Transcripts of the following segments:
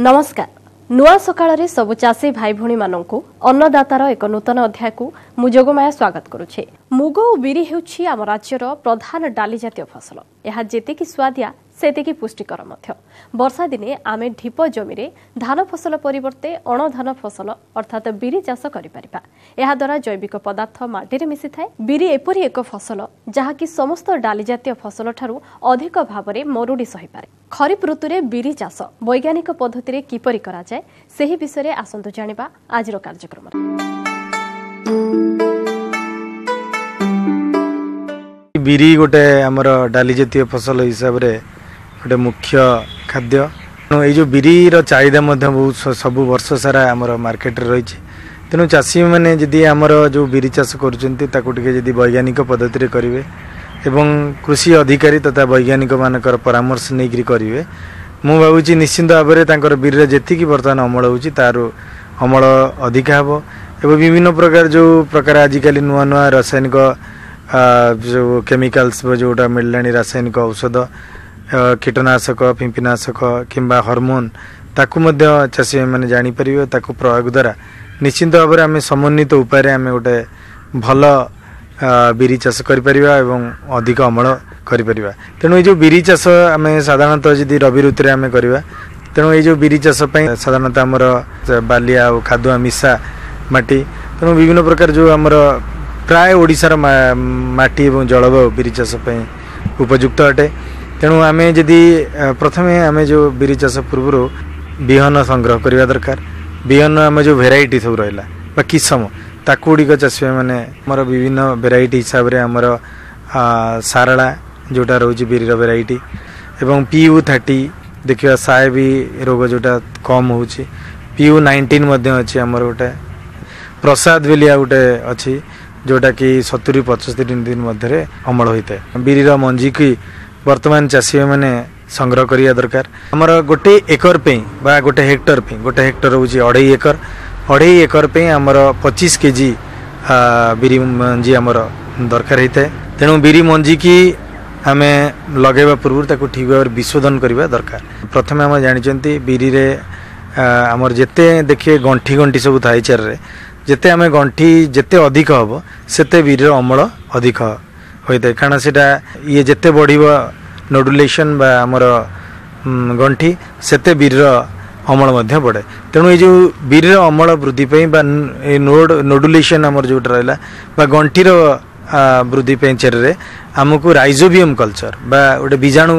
नमस्कार। नुआ सकाळ सबु चाषी भाई भौणी मानू अन्नदातार एक नूतन अध्याय को मु जोगमाया स्वागत करुछे। मुग और बिरी हेउछि आम राज्यर प्रधान डाली जातीय फसल। यह जेतिकी स्वादिया सेतिकी पुष्टिकर मध्य। वर्षा दिने आमे ढिप जमी रे धान फसल परिवर्ते अण धान फसल अर्थात बिरी चाष करि परिबा। एहा द्वारा जैविक पदार्थ माटी रे मिसि थाए। बिरी एपरि एक फसल जहाकी समस्त डाली जातीय फसल ठारू अधिक भावरे मरुडी सहि पारे। खरीफ ऋतु रे बिरी चाष वैज्ञानिक पद्धति रे किपरि करा जाय सेही विषय रे आसंतु जानिबा आजिरो कार्यक्रम। बिरी गोटे आमर डाली जातीय फसल हिसाब रे गोटे मुख्य खाद्य। ये जो बिरी चाहिदा बहुत सब वर्ष सारा आमर मार्केट रही। तेणु चाषी मैंने जदि आमर जो बिरी चाष कर वैज्ञानिक पद्धति करेंगे एवं कृषि अधिकारी तथा वैज्ञानिक मानकर परामर्श नहीं करेंगे मु भावुची निश्चिंत भाव में बिरी जी बर्तमान अमल हो अमल अधिका हम एवं विभिन्न प्रकार जो प्रकार आजिकल नुआ नुआ रासायनिक जो केमिकल्स जोटा मिलला रासायनिक औषध कीटनाशक पिंपीनाशक किंबा हार्मोन ताकू चाषी मैंने जापर ताकू प्रयोग द्वारा निश्चिंत भाव में आम समन्वित उपाय आम गोटे भल बिरी चाष कर अधिक अमल कर। तेणु ये जो बिरी चाष आम साधारणतः जदि रवि ऋतु आम करवा तेणु ये जो बिरी चाष साधारणतः आमर बालिया और खादुआ मिशा माटी तेणु विभिन्न प्रकार जो आमर प्राय ओडिशार माटी और जलवायु बिरी चाष उपयुक्त अटे। तेणु आम जदि प्रथम आम जो बिरी चाष पूर्व बिहन संग्रह करने दरकार। बिहन आम जो भेराइटी सब रहा किसम ताकूड़िक चाषी मैंने आमर विभिन्न भेराइटी हिसाब से आमर सारला जोटा रोज बिरी भेराइटी एवं PU30 देखिए साए भी रोग जोटा कम हो PU19 अच्छी आमर गोटे प्रसाद बेलिया गोटे अच्छी जोटा कि 70-75 दिन मध्य अमल होता है। बिरी मंजी की वर्तमान चाषी मैंने संग्रह करिया दरकार। आमर गोटे एकर पे बा गोटे हेक्टर पे गोटे हेक्टर हूँ 2.5 एकर पे आमर 25 केजी बिरी मंजी आमर दरकार होता है। तेणु बिरी मंजी की आम लगेवा पूर्व ताको ठीक भाव विशोधन करवा दरकार। प्रथम आम जानी बिरी रे आमर जिते देखिए गंठी गंठी सब थाई चारे जिते आम गंठी जिते अधिक हम सेते बिरी अमल अधिक होता है। कारण से ये जिते बढ़ नोडुलेशन बा आमर गंठी सेते बिरीर अमल बढ़े। तेणु ये जो बिरीर अमल वृद्धि नोडुलेशन आमर जो रहा गंठीर वृद्धि चेरे आमको राइजोबियम कल्चर बा गोटे बीजाणु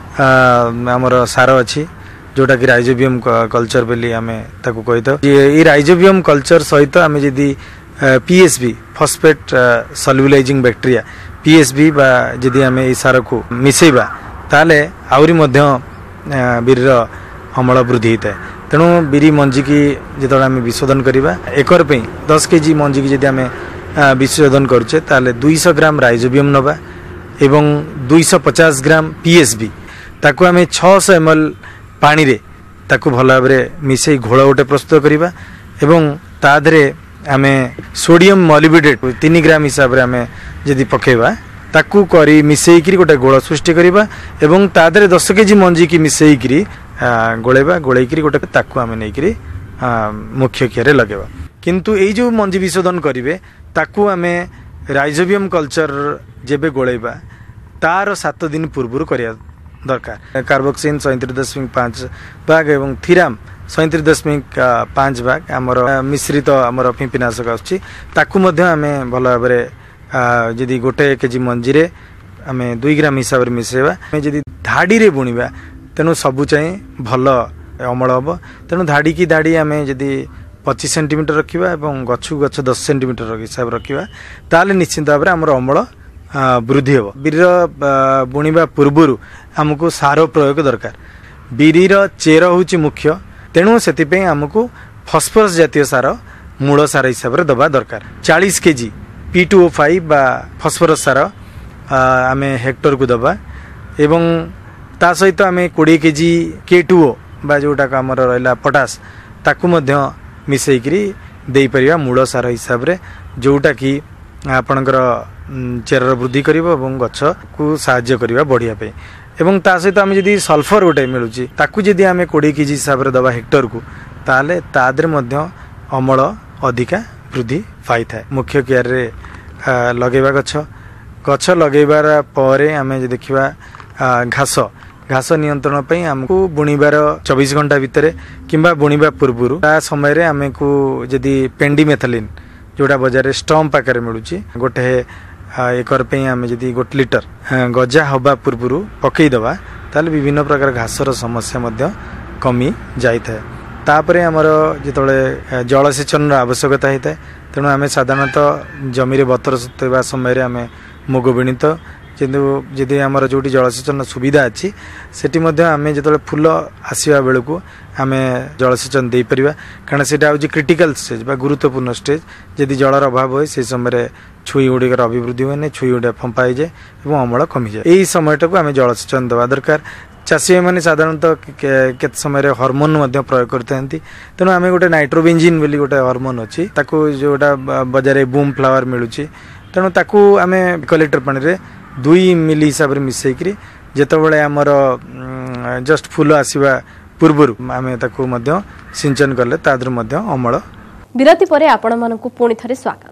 आमर सार अच्छी जोटा कि राइजोबियम कल्चर बोली आम ताकू कही था। ये राइजोबियम कल्चर सहित आम जदि PSB phosphate solubilizing bacteria PSB बा जदि आम ये सार को मिसेबा ताले आउरी मध्य बिरीर अमल वृद्धि होता है। तेणु बिरी मंजी की जो आम विशोधन करवा एकर पे 10 केजी मंजी की जदि आम विशोधन करुचे ताले 200 ग्राम राइजोबियम नवा एवं 250 ग्राम PSB ताकू आम 600 ml पानी रे ताकू भल भाव मिसई घोल गोटे प्रस्तुत करवा एवं तादरे आम सोडियम मॉलिब्डेट 3 ग्राम हिसाब से आम जदि पकेबा ताकू करी मिसेईकरी गोटे गोल सृष्टि करवा एवं तादरे 10 केजी मंजी की मिसेईकरी गोलेबा गोलेकरी गोटे ताकू आम नहीं मुख्य कियारे लगेबा। किंतु ये जो मंजी विशोधन करेंगे ताकू आम राइजोबियम कल्चर जेबे गोलेबा तार 7 दिन पूर्व करिया दरकार। कार्बोक्सिन 37.5 भाग एवं थीराम 37.5 भाग आमर मिश्रित आमर पिंपीनाशक आसू आम भल भाव जदि गोटे केजी मंजी रे आम 2 ग्राम हिसाब से मिसेवा जदि धाड़ी रे बुणवा तेणु सबू चाहिए भल अमल हम। तेणु धाड़ी की धाड़ी आम जदि 25 सेंटीमीटर रखा गछु गछ 10 सेंटीमीटर हिसाब रखा ताले निश्चिंत भाव आमर अमल वृद्धि हम। बिरीर बुणवा पूर्वर आमको सार प्रयोग दरकार। बिरीर चेर हूँ मुख्य तेणु से आमको फॉस्फरस जातीय सार मूल सार हिसाब से दबा दरकार। 40 केजी P2O5 बा फॉस्फरस सार आम हेक्टर को दबा एवं ता सहित आम 20 केजी K2O बा जोटा आमर रहा पोटास ताकू मिसेकरी दे परिया मूल सार हिसाब से जोटा कि आपणकर चेर वृद्धि कर गछ को साहाय्य करवा बढ़िया एवं ता सहित आम जदि सल्फर गोटे मिलूँ ताकू जदि आम 20 केजी हिसाब से दबा हेक्टर को ताले तादरे अमल अधिका वृद्धि पाई था। मुख्य केयर रे लगेवा गछ गछ लगेबार पर आम देखा घास घास नियंत्रण पे आमको बुणीबार 24 घंटा भितर किंबा बुणीबा पूर्व समय आमको जदि पेंडीमेथलिन जोड़ा बजार स्टम्प आकार मिलूँ गोटे एकर पे आम जदि 1 लिटर गजा हवा पूर्व पकईदबा ताले विभिन्न प्रकार घासर समस्या कमी जाए। तापर आमर जिते जलसेचन आवश्यकता होता है तेणु आम साधारणतः जमी बतर सतवा समय आम मुग बुणी तो किंतु जदि आमर जो जलसेचन सुविधा अच्छी सेठी आम जो फूल आसवा बेलू को आम जलसेचन दे परिबा कारण से क्रिटिकल स्टेज बा गुरुत्वपूर्ण स्टेज जदि जलर अभाव हो से समय छुई गुड़िकर अभिवृद्धि हुए छुई गुड़ा फंपा जाए और अमल कमी जाए। यही समयटा को आम जलसेचन देवा दरकार। चाषी मैंने साधारणतः केत समय हॉर्मोन प्रयोग करते तेणु आम गोटे नाइट्रोबेंजिन बोली गोटे हॉर्मोन अच्छी जोटा बजार बूम फ्लावर मिलूँ तेणु ताकू आम 1 लिटर पानी रे 2 मिली हिसाब से मिसेक जिते आमर जस्ट फूल आसवा पूर्व आम ताकू सिंचन कले तादर अमल। विरति परे आपण मानकु पुणी थरे स्वागत।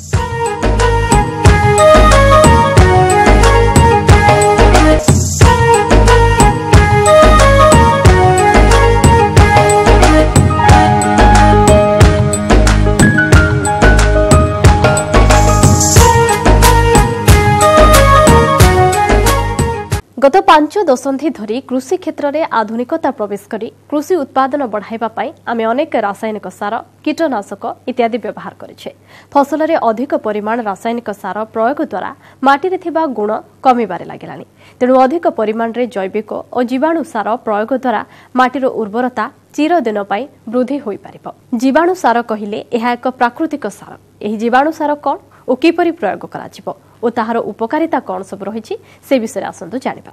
गत 5 दशंधि धरी कृषि क्षेत्र में आधुनिकता प्रवेश करी कृषि उत्पादन बढ़ाइबा पाई आमे अनेक रासायनिक सार कीटनाशक इत्यादि व्यवहार करिछे। फसल रे अधिक परिमाण रासायनिक सार प्रयोग द्वारा माटी रे थिबा गुण कमिबारे लागिलानी तेणु अधिक परिमाण रे जैविक और जीवाणु सार प्रयोग द्वारा माटीर उर्वरता चिरदिन पाई वृद्धि होई पारिबो। जीवाणु सार कहिले एहा एक प्राकृतिक सार। एही जीवाणु सार कोन ओ किपरि प्रयोग कराजिबो और ताहार उपकारिता कौन सब रही से विषय आसतु जानिबा।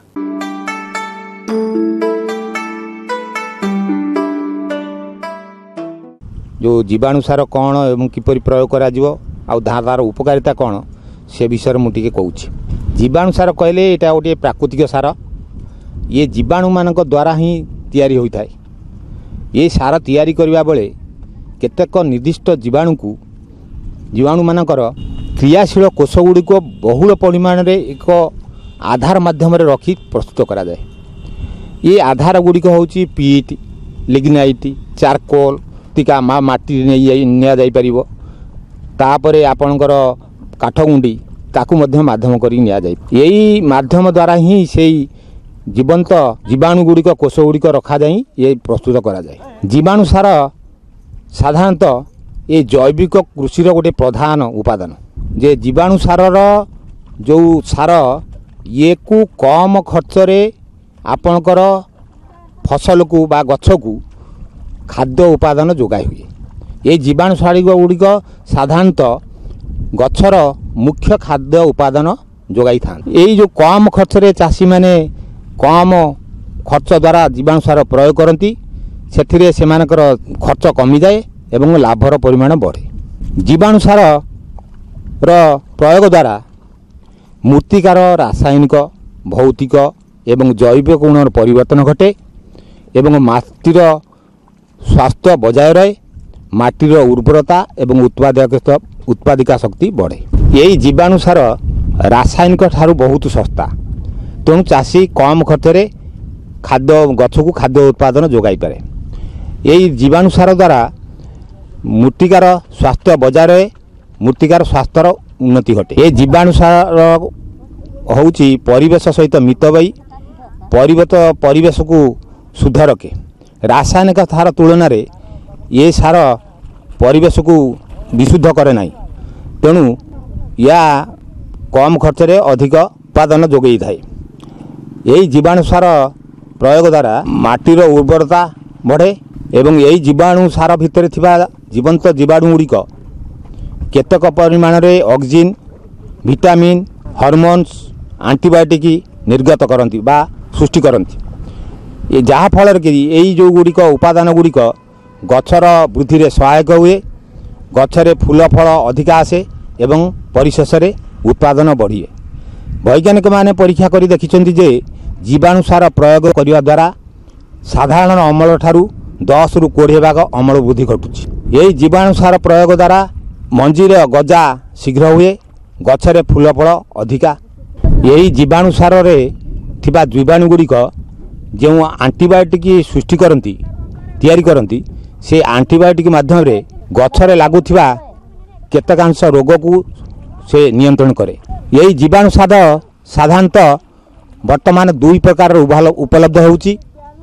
जो जीवाणु सार कौन एवं किपरि प्रयोग करा जिवो आ तार उपकारिता कौन से विषय मुझे कहूँ। जीवाणु सार कहले एटा गोटे प्राकृतिक सार। ये जीवाणु मानक द्वारा ही तैयारी होता है। ये सार तैयारी करबा बेले केतेक निर्दिष्ट जीवाणु मानकर क्रियाशील कोष गुड़िक बहुल परिमाण रे एक आधार माध्यम रखी प्रस्तुत करा जाए। ये आधार गुड़िक होची पीट लिग्नाइट चारकोल टीका माटी निया जाई परिबो। तापरे आपणकर काठगुंडी ताकू मध्य माध्यम करी निया जाई। यही माध्यम द्वारा ही सेई जीवंत जीवाणु गुड़िक कोष गुड़िक रखा जाई ये प्रस्तुत करा जाए। जीवाणु सार साधारणतः ये जैविक कृषि गोटे प्रधान उपादान। जे जीवाणु सारर जो सार ये को कम खर्च रे आपणकर फसल को बा गछ को खाद्य उपादान जोगाई हुए। ये जीवाणु सार गुड़िक साधारणतः गछर मुख्य खाद्य उपादान जोगाई था। यही जो कम खर्च रे चाषी माने कम खर्च द्वारा जीवाणु सार प्रयोग करती से खर्च कमी जाए एवं लाभर परिमाण बढ़े। जीवाणु सार प्रयोग द्वारा मूर्तिकार रासायनिक भौतिक एवं जैविक गुणर परिवर्तन घटे एवं माटीर स्वास्थ्य बजाय रहे। माटीर उर्वरता एवं उत्पादिका शक्ति बढ़े। यही जीवाणु सार रासायनिक ठारू बहुत सस्ता तेणु चाषी कम खर्च रे खाद्य गछ को खाद्य उत्पादन जोगाई पारे। यही जीवाणु सार द्वारा मूर्तिकार स्वास्थ्य बजाय रहे। मूर्तिकार स्वास्थ्यर उन्नति घटे। ये जीवाणु सार होउची परिवेश सहित मितबई परिवेश को शुद्ध रखे। रासायनिक सार तुलन में ये सार परिवेश को विशुद्ध करे नहीं तेणु या कम खर्च रे अधिक उत्पादन जोगई थाए। यही जीवाणु सार प्रयोग द्वारा माटीर उर्वरता बढ़े एवं यही जीवाणु सार भितर थिबा जीवंत जीवाणु गुड़िक केतक परिमाण रे ऑक्सीजन विटामिन हार्मोन्स एंटीबायोटिक निर्गत करती बा सृष्टि करती। ये जहाँ फल कि यही जो गुड़िक उपादान गुड़िक गछर वृद्धि रे सहायक हुए। गछरे फूल फल अधिक आसे एवं परिशेष उत्पादन बढ़े। वैज्ञानिक माने परीक्षा कर देखिं जे जीवाणु सार प्रयोग करने द्वारा साधारण अमल ठारू 10 ରୁ 20 भाग अमल वृद्धि घटुची। यही जीवाणु सार प्रयोग द्वारा मंजीर गजा शीघ्र हुए, गछरे फूल फल अधिका। यही जीवाणु सार रे थिबा जीवाणु गुड़िक जो आंटीबायोटिक सृष्टि करती तैयारी करती से आंटीबायोटिक माध्यम रे गछरे लागुथिबा केतकांश रोग को से नियंत्रण करे। यही जीवाणु सार साधारणतः वर्तमान 2 प्रकार उपलब्ध होउची।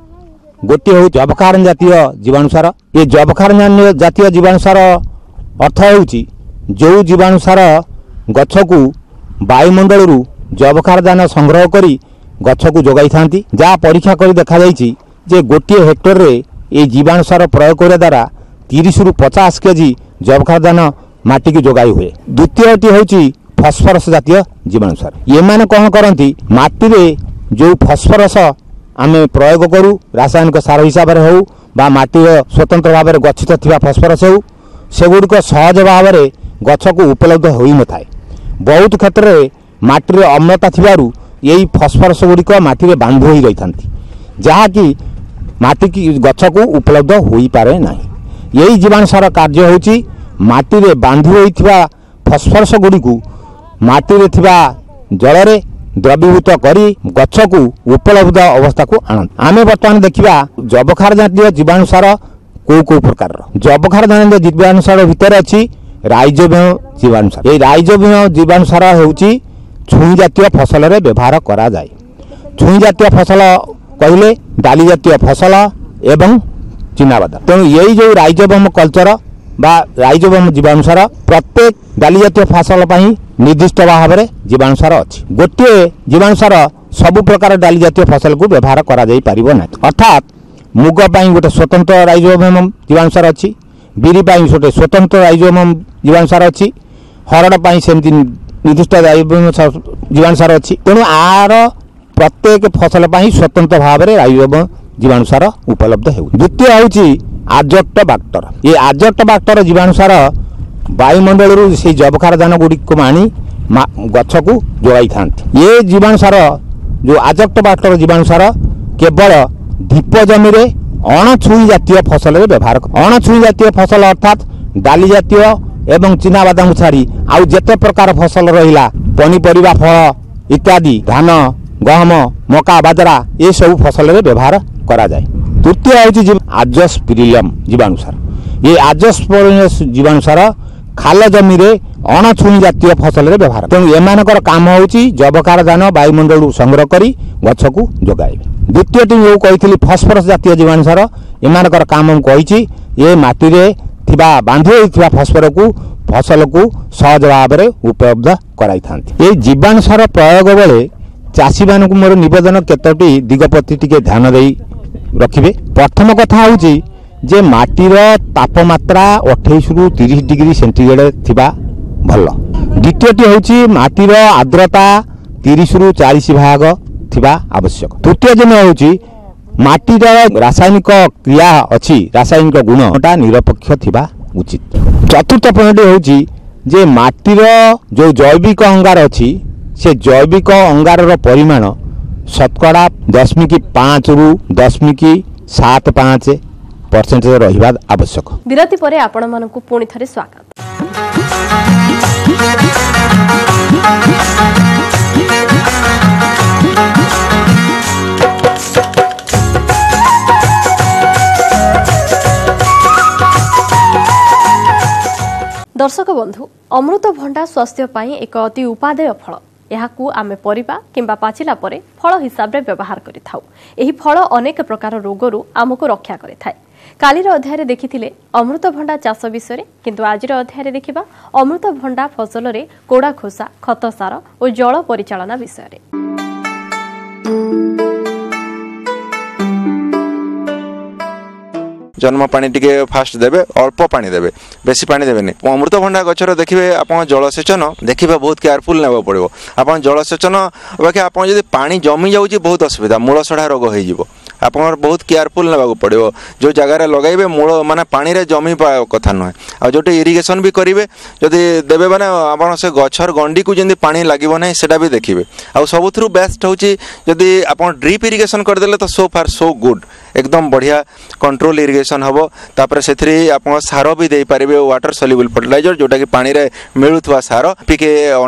गोटे हूँ जैवकारण्य जातीय जीवाणुसार। ये जैवकारण्य जातीय जीवाणुसार अर्थ होउची जो जीवाणुसार गछ को वायुमंडल जैवकारदान संग्रह करी गछ को जोगाई थांती। जहाँ परीक्षा कर देखा जाइछि जे गोटे हेक्टर रे ये जीवाणुसार प्रयोग करने द्वारा 30 ରୁ 50 केजी जैवकारदान माटी की जोगाई हुए। द्वितीयटी होउची फस्फरस जातीय जीवाणुसार। ये माने कौन करती माटी रे जो फस्फरस आमे प्रयोग करूँ रासायनिक सार हिसाब से हो बा माटी स्वतंत्र भाव में गच्छित थिबा फस्फरस हो सेगुड़िक सहज भाव में गछ को उपलब्ध हो न थाए। बहुत क्षेत्र में माटी रे अम्लता थिबारु यही फस्फरस गुड़िक माटी रे बांध होई रही थांती जहाँकि माटी की गछ को उपलब्ध हो पारे नहीं। यही जीवाणु सार कार्य होची माटी रे बांध होई थिबा फस्फरस गुड़िक माटी रे थिबा जल रे द्रवीभूत करी गछ को उपलब्ध अवस्था को आनंद। आमे वर्तमान देखिबा जैवखार जातीय जीवाणुसार को प्रकार जैवखार जातीय जीवाणुसार भितर अछि राइजोबियम जीवाणुसार। ये राइजोबियम जीवाणुसार होउची छुई जातीय फसल रे व्यवहार करा जाय। छुई जातीय फसल कहले डाली जातीय फसल एवं चिनाबादाम। तेणु यही जो राइजोबियम कल्चर बा राइजोबियम जीवाणुसार प्रत्येक डाली जातीय फसल पई निर्दिष्ट भाव में जीवाणुसार अच्छी। गोटे जीवाणुसार सबु प्रकार डाली जातीय फसल को व्यवहार करा जाई परिबो ना। अर्थात मुग पाई गोटे स्वतंत्र राइजोबियम जीवाणुसार अच्छी, बिरी पाई गोटे स्वतंत्र राइजोबियम जीवाणुसार अच्छी, हरड़ पाई सेमती निर्दिष्ट राइजोबियम जीवाणुसार अच्छी। तेणु आर प्रत्येक फसल पाई स्वतंत्र भाव में राइजोबियम जीवाणुसार उपलब्ध हो। द्वितीय होउची आजोक्टोबैक्टर। ये आजोक्टोबैक्टर जीवाणुसार वायुमंडल से जैवकारदान गुड़िक आनी गछ को जोगाई था। ये जीवाणुसार जो आजोक्टोबैक्टर जीवाणुसार केवल ढीप जमी रे अणछुई जातीय फसल रे व्यवहार। अणछुई जातीय फसल अर्थात डाली जातीय एवं चिनाबादाम छाड़ी आउ जेते प्रकार फसल रहिला पनीपरिबा फल इत्यादि धान गहम मका बाजरा ये सब फसल रे व्यवहार करा जाए। तृतीय होउची आजोस्पिरिलम जीवाणुसार। ये आजोस्पिरिलम जीवाणुसार खाल जमी रे अणछुई जातीय फसल रे व्यवहार। तेणु एमानकर काम होउची जैवकारदान वायुमंडल संग्रह करी गछ को जोगाइबे। द्वितीयटी जो कहिथिली फस्फरस जातीय जीवाणुसार एमानकर काम हम कहिछि ये माटी रे थिबा बांधी होइथिबा फस्फर को फसल को सहज भाव में उपलब्ध कराई थांती। ये जीवाणुसार प्रयोग बेले चाषी मानक मोर निवेदन केतोटी दिग प्रति टिके ध्यान देई रखिबे। प्रथम कथा होउची जे माटीर तापमात्रा 28 ରୁ 30 डिग्री सेंटीग्रेड थिबा भल। द्वितीयटी होउची माटीर आर्द्रता 30 ରୁ 40 भाग थिबा आवश्यक। तृतीय जन होउची माटीर रासायनिक क्रिया अछि रासायनिक गुणटा निरपेक्ष थिबा उचित। चतुर्थ पॉइंट होउची जे माटीर जो जैविक अंगार अछि से जैविक अंगार रो परिमाण शतकड़ा 0.5 ରୁ 0.75% रहिबा आवश्यक। विरति परे आपण मानकु पुणी थरे स्वागत। दर्शक बंधु अमृत भंडा स्वास्थ्य पाई एक अति उपादेय फल। याकू आमे परिबा किंबा पाचिला परे फल हिसाब रे व्यवहार करिथाउ। एही फल अनेक प्रकार रोगरू आमको रक्षा करिथाय। कालीर अध्याय देखिथिले अमृत भंडा चाष विषय, किंतु आजिर अध्याय देखिबा अमृत भंडा फसल रे कोड़ा खोसा खत सार और जल परिचालना विषय रे। जन्म पानी टिके फास्ट देबे, अल्प पानी देबे, बेसी पानी देबेनी। अमृतभंडा गछर देखिबे आपण जलसेचन देखिबे बहुत केयरफुल नेबा पड़िबो। आपण जलसेचन बाकी आपण जदि पानी जमी जाउची बहुत असुविधा, मूल सढ़ा रोग होई जिवो। आप बहुत केयरफुल नेबाक पड़ो जो जगार लगाइबे मूल माने पानी रे जमी कथा नुहे आ जो इरिगेशन भी करेंगे जदि देवे मैंने आप से गचर गंडी को जमी पानी लगे ना सेटा भी देखिए आ सबुठ बेस्ट हूँ जदि आप ड्रिप इरिगेशन करदे तो सो फार सो गुड एकदम बढ़िया कंट्रोल इरिगेशन हम तापर से आप सार भी दे पारे वाटर सल्युबल फर्टिलाइजर जोटा कि पानी रे मिलुवा सार टिके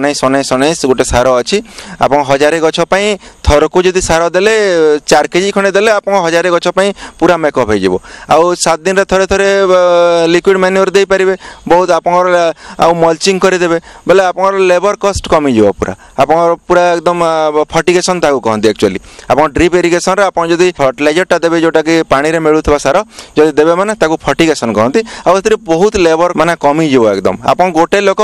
19 गोटे सार अच्छी आप 1000 गछ थर को जदि सार देले 4 केजी खंडे देले आप 1000 गछ पूरा मेकअप हो आउ 7 दिन थे थे लिक्विड मैन्योर दे पारे बहुत आप मल्चिंग करदेवे बोले आप लेबर कस्ट कमिज पूरा आप पूरा एकदम फर्टिगेशन कहते एक्चुअली आप ड्रिप इरिगेशन आप फर्टिलाइजरटा देवे जोटा कि पानी रे मिलुवा सार जब देवे मैंने फर्टिगेशन कहते आउ बहुत लेबर माने कमिज एकदम आप गोटे लोक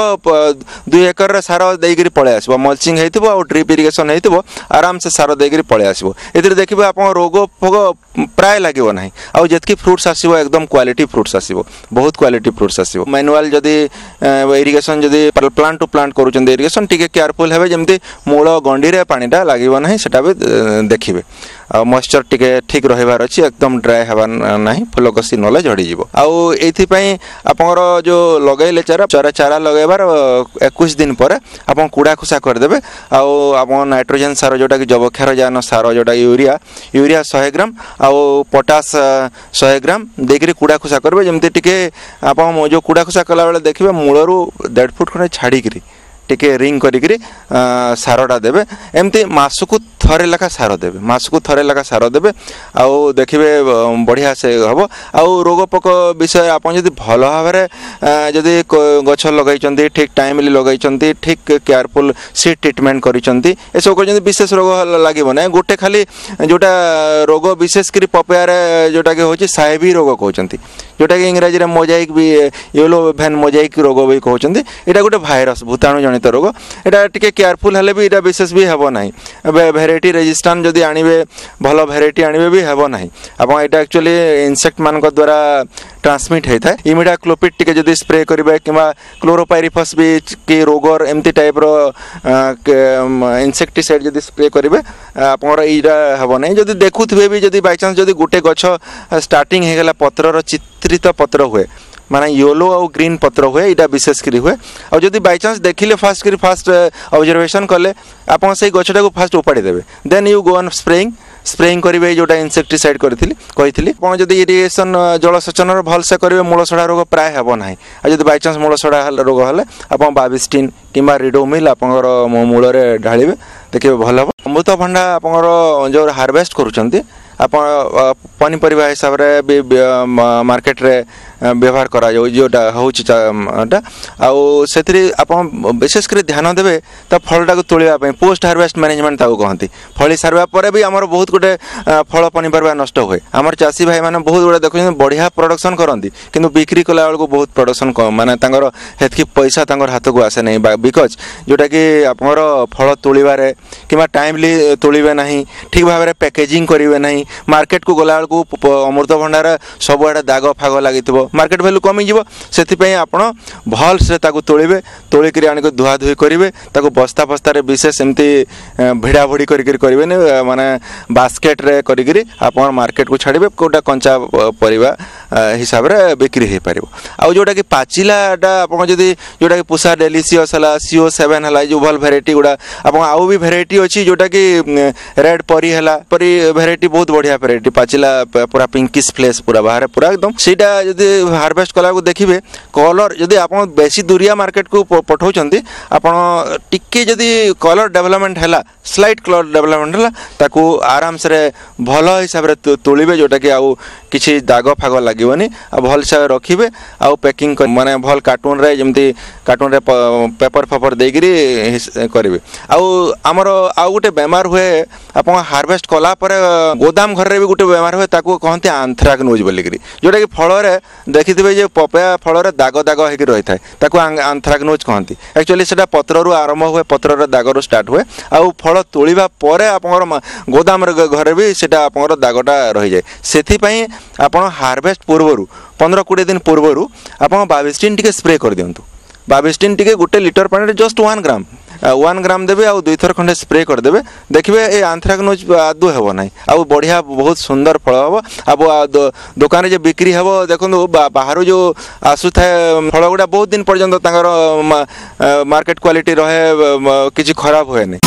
2 एकर सार देकर पलि आस मल्चिंग हो ड्रिप इरिगेशन हो आराम से सार देकर पलि आसो ए देखिए आप रोग फोग प्राय लगे ना आउ जितकी फ्रुट्स आसो एकदम क्वालिटी फ्रुट्स आसो बहुत क्वालिटी फ्रुट्स आसो मैनुआल जदि इरिगेशन जदि प्लांट टू प्लांट करुँच इरिगेशन टी केयरफुल हे जमी मूल गंडी रे पानीटा लगे ना सेटा भी देखिए मॉइस्चर टिके ठीक रहिबार अछि एकदम ड्राई हवा नाही फुल कसी नले झड़ी जीवो आउ एथि आपनर जो लगैले चारा लगैबार 21 दिन पर आपन कुड़ा खुसा कर देबे आउ आपन नाइट्रोजन सार जोटा कि जबक्षार जान सार जोटा यूरिया 100 ग्राम आउ पोटास 100 ग्राम देकरी कुड़ा खुसा करबे जेमते टिके आपन जो कुड़ा खुसा कला बेले देखिबे मूलरू 1.5 फुट खने छाड़ी करी टिके रिंग करी सारटा देवे एमती मासकू थरे लेखा सार देवे मासकू थरे लेखा सार देवे आउ देखिए बढ़िया से हम आउ रोग पोक विषय आप भल भाव जदि गछ लगे ठीक टाइमली लगे ठीक केयरफुल सीड ट्रिटमेंट करसब कर विशेष रोग लगे ना गोटे खाली जोटा रोग विशेषकर पपयार जोटा कि हूँ साहेबी रोग कहते जोटा कि इंग्राजी में मोजाइक भी येलो भेन मोजाइक रोग भी कहते यहाँ गोटे भाइरस भूताणु जनित रोग यहाँ टे केयरफुल हेले भी यहाँ विशेष भी हेब ना भेराइटी रेजिस्टान जदि आणवे भल भेराइटी आणवे भी हेब ना आप एक्चुअली इनसेक्ट मान द्वारा ट्रांसमिट होता है इमिडाक्लोपिड टिके जदि स्प्रे करेंगे कि क्लोरोपाइरिफस भी कि रोगर एमती टाइप इनसेक्टिसाइड जदि स्प्रे करेंगे आप हेब ना जदि देखुवे भी जदि बाय चांस जदि गोटे गछ स्टार्टिंग होगला पत्रर चित्रित पत्र हुए माने येलो और ग्रीन पत्र हुए यहाँ विशेषकर हुए और जदि बाय चांस देखिले फास्ट ऑब्जर्वेशन कले आप से गछटा को फास्ट उपाड़ी देवे then you go on spraying करेंगे जोटा इनसेक्टिसाइड कही जब इरिगेशन जलसेचन भल से करेंगे मूलसड़ा रोग प्राय हेब ना जब बाय चांस मूलसड़ा रोग हेले आप बाविस्टिन कि रिडोमिल आप मूल ढालिबे देखिए भल हम अमृतभंडा आप जो हार्वेस्ट करुँच आप पनीपरिया हिसाब से मार्केट रे व्यवहार करा जोटा होटा आप विशेषकर ध्यान देवे तो फलटा को तोड़ापी पोस्ट हार्वेस्ट मैनेजमेंट कहते फली सारा पर भी आमर बहुत गुटे फल पनीपरिया नष्ट हुए आमर चाषी भाई मैंने बहुत गुड़ा देखते बढ़िया प्रोडक्शन करती किंतु बिक्री कला बेलू बहुत प्रोडक्शन माने हेतकी पैसा हाथ को आसे नहीं बिकज जोटा कि आप फल तोड़े कि टाइमली तोड़े ना ठीक भाव में पैकेजिंग करेंगे ना मार्केट को गला बेलू अमृतभंडार सबुआड़े दाग फाग लगी मार्केट वैल्यू कमिज से आप भल से तोड़े तोलिक आनिक धुआ धुई करेंगे बस्ता बस्तार विशेष एमती भिड़ा भुड़ी करेंगे माने बास्केट रे करी आप मार्केट को छाड़े कोटा कंचा परिवा हिसाब से बिक्री हो पार आउ जोटा कि पाचिलाटा आप जोटा कि पुषा डेलीसीयस है CO7 है जो भल भेराइटी गुड़ा आप आउ भी भेराइटी अच्छी जोटा कि रेड परी है परी भेराइटी बहुत बढ़िया भेराइटी पाचिला पूरा पिंकिश फ्लेश पूरा बाहर पूरा एकदम सीटा जदि हार्वेस्ट कला देखिए कलर जदि आप बेसी दूरिया मार्केट को पठाउछंती आपण टिके जदि कलर डेवलपमेंट है स्लाइट कलर डेवलपमेंट है ताकू आराम से भल हिसाब से तोलिबे जोटा कि आउ किसी दाग फाग लगनी भल से रखिए आउ पैकिंग माने भल कार्टून रे जमती कार्टून रे पेपर फेपर देकरी करेंगे आमर आउ गोटे बेमार हुए आप हार्वेस्ट कला पर गोदाम घर रे भी गोटे बेमार हुए ताकू कहते आंथ्राक्नोज बोलिकी जोटा कि फल देखिथे जो पपया फल दाग दाग होकर रही है आंथ्राक्नोज कहती एक्चुअली से पत्रु आरंभ हुए पत्र दागर स्टार्ट हुए आउ फल तोड़ा पर आप गोदाम घर भी से दागटा रही जाए से आप हार्वेस्ट पूर्वर 15-20 दिन पूर्वर आप बाविस्टिन टिके स्प्रे कर दिंतु 22 दिन टिके गोटे लिटर पानी जस्ट 1 ग्राम देवे आ 2 थर खंडे स्प्रे करदेवे देखिए ये आंथ्राक्नोज आदौ हेब ना आ बढ़िया बहुत सुंदर फल हम अब दुकान जो बिक्री हम देखो बाहर जो आसु थाए फल गुड़ा बहुत दिन पर्यंत मार्केट क्वालिटी रहे किसी खराब हुए नहीं।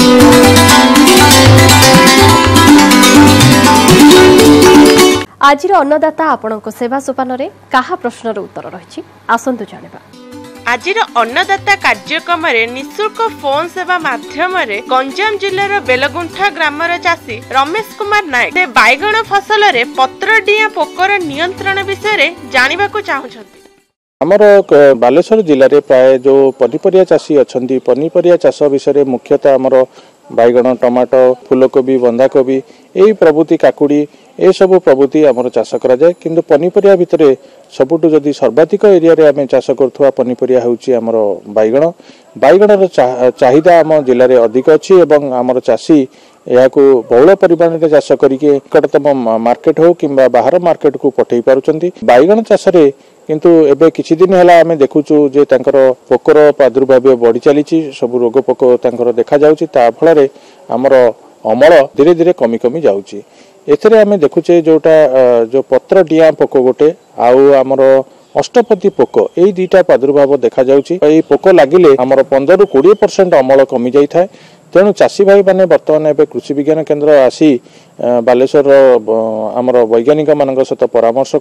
आज अन्नदाता आपण सेवा सोपान रे कहा प्रश्नर उत्तर रही आसंतु जानिबा। आज अन्नदाता कार्यक्रम निःशुल्क फोन सेवा माध्यम गंजाम जिलार बेलगुंठा ग्रामर चाषी रमेश कुमार नायक से बैगण फसल रे पत्र डिया पोकर नियंत्रण विषय जानवा चाहते। आमर बालेश्वर जिले में प्राय जो पनीपरिया चाषी अच्छा पनीपरिया चाष विषय मुख्यतः आमर बैगण टमाटो फूलकोबी बंधाकोबी यही प्रभृति काकुड़ी ए सब प्रभृति आमर चाष करा जाए किंतु पनीपरिया भितर सबुठु जदि सर्वाधिक एरिया रे आमे चाष करुवा पनीपरिया होउची आमर बैगण बैगणर चाहिदा आम जिले में अधिक अच्छी एवं आमर चाषी यहाँ बहुल परिमाण में चाष करके निकटतम मार्केट हो कि बाहर मार्केट को पठे पारुचंती। बैगण चाष किंतु एबे किछि दिन हैला आमे देखुचु जे तांकर पोकर प्रादुर्भाव बढ़ी चली सब रोग पोक तांकर देखा जाउची ता फल आमर अमल धीरे धीरे कमी कमी जाउची। एथरे आमे देखुचे जोटा जो पत्र डिया पोक गोटे आउ आमर अष्टपति पोक यही दुईटा प्रादुर्भाव देखा जाउची। एई पोक लागिले आमर 15 ରୁ 20% अमल कमी जाई थाए। तेणु चाषी भाई मैंने बर्तमान एवं कृषि विज्ञान केन्द्र आसी बालेश्वर आमर वैज्ञानिक मान सहित परामर्श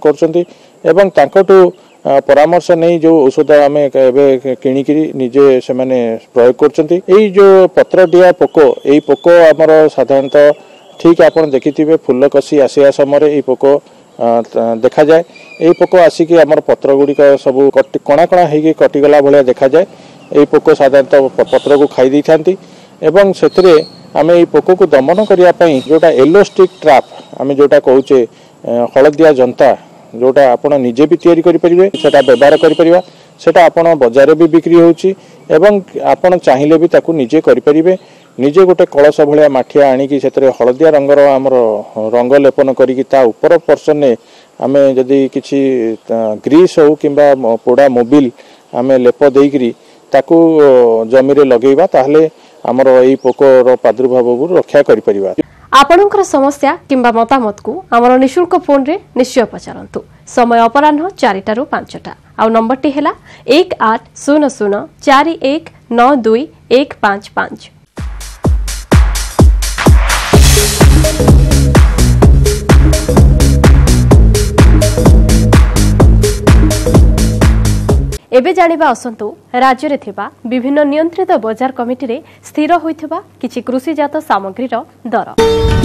करूँ परामर्श नहीं जो औषध आम किणिकी निजे से प्रयोग कर जो पत्र डिया पोक यही पोक आमर साधारणतः ठीक आप देखिथे फूल कषि आसिया समय यही पोक देखा जाए। यही पोक आसिकी आमर पत्र गुड़िक सब कणा कणा हो कटिगला भाया देखा जाए। यही पोक साधारणतः पत्र को खाई था एवं से आम ये पोक को दमन करने जोटा येलो स्टिक ट्राप आम जोटा कहचे हलदिया जनता जोटा आप निजे भी तैयारी करें सेटा व्यवहार करें सेटा आप बजार भी बिक्री होची एवं आपन चाहिए भी ताकू निजे करें निजे गोटे कलश भाया माठिया आणिकी से हलदिया रंगर आमर रंग लेपन करा ऊपर पर्सन ने आम जदि किसी ग्रीस हो कि पोड़ा मोबिल आम लेप देकरी ताकू जमी रे लगेबा ताहले आमर एई पोकर प्रादुर्भाव रक्षा करि परिबा। आपणकर समस्या किंबा मतामत को आमर निशुल्क फोन रे निश्चय पचारंतु। समय अपराह्न 4टा ରୁ 5टा आउ नंबरटी हेला 1800 4192 155। एबे जानिबा असंतु राज्य रे थिबा विभिन्न नियंत्रित बजार कमिटी रे स्थिर होइथिबा किछि कृषिजात सामग्रीर दर।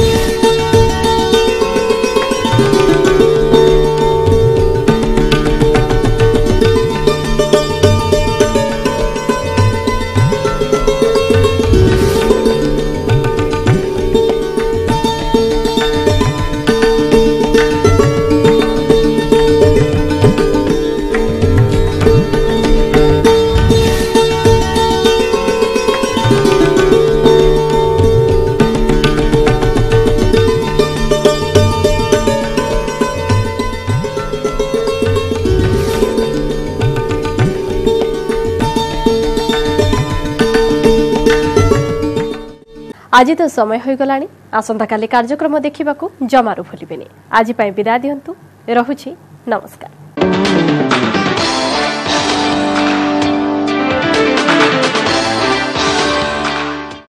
आज तो समय हो गलानी आसंता काली कार्यक्रम देखिबाकू जमारू भूलिबेनी। आज पई विदा दियंतु रहुछि नमस्कार।